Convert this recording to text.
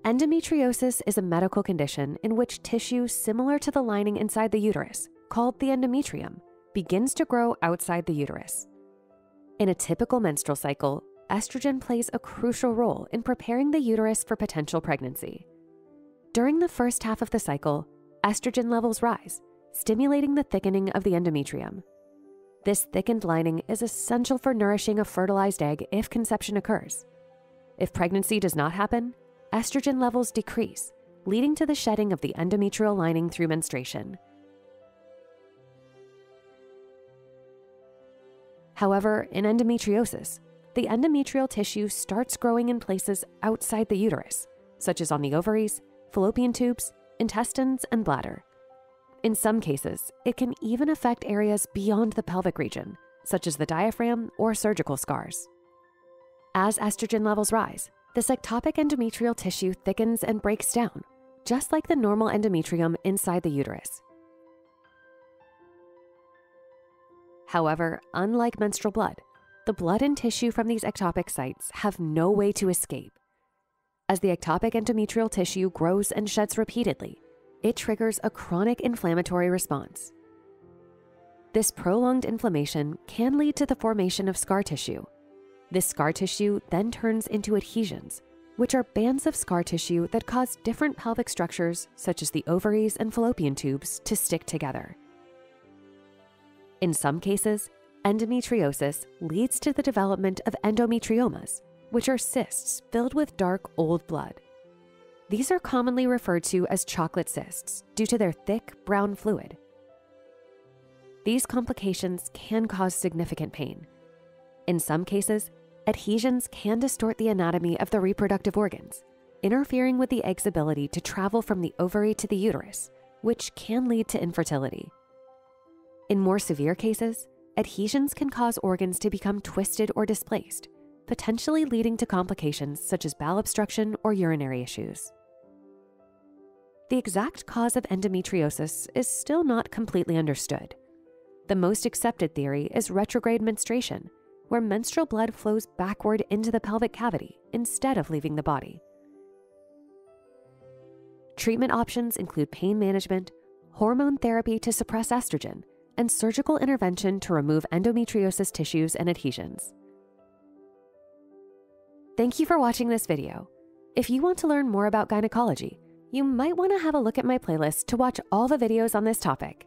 Endometriosis is a medical condition in which tissue similar to the lining inside the uterus, called the endometrium, begins to grow outside the uterus. In a typical menstrual cycle, estrogen plays a crucial role in preparing the uterus for potential pregnancy. During the first half of the cycle, estrogen levels rise, stimulating the thickening of the endometrium. This thickened lining is essential for nourishing a fertilized egg if conception occurs. If pregnancy does not happen, estrogen levels decrease, leading to the shedding of the endometrial lining through menstruation. However, in endometriosis, the endometrial tissue starts growing in places outside the uterus, such as on the ovaries, fallopian tubes, intestines, and bladder. In some cases, it can even affect areas beyond the pelvic region, such as the diaphragm or surgical scars. As estrogen levels rise, this ectopic endometrial tissue thickens and breaks down, just like the normal endometrium inside the uterus. However, unlike menstrual blood, the blood and tissue from these ectopic sites have no way to escape. As the ectopic endometrial tissue grows and sheds repeatedly, it triggers a chronic inflammatory response. This prolonged inflammation can lead to the formation of scar tissue. This scar tissue then turns into adhesions, which are bands of scar tissue that cause different pelvic structures, such as the ovaries and fallopian tubes, to stick together. In some cases, endometriosis leads to the development of endometriomas, which are cysts filled with dark, old blood. These are commonly referred to as chocolate cysts due to their thick, brown fluid. These complications can cause significant pain. In some cases, adhesions can distort the anatomy of the reproductive organs, interfering with the egg's ability to travel from the ovary to the uterus, which can lead to infertility. In more severe cases, adhesions can cause organs to become twisted or displaced, potentially leading to complications such as bowel obstruction or urinary issues. The exact cause of endometriosis is still not completely understood. The most accepted theory is retrograde menstruation, where menstrual blood flows backward into the pelvic cavity instead of leaving the body. Treatment options include pain management, hormone therapy to suppress estrogen, and surgical intervention to remove endometriosis tissues and adhesions. Thank you for watching this video. If you want to learn more about gynecology, you might want to have a look at my playlist to watch all the videos on this topic.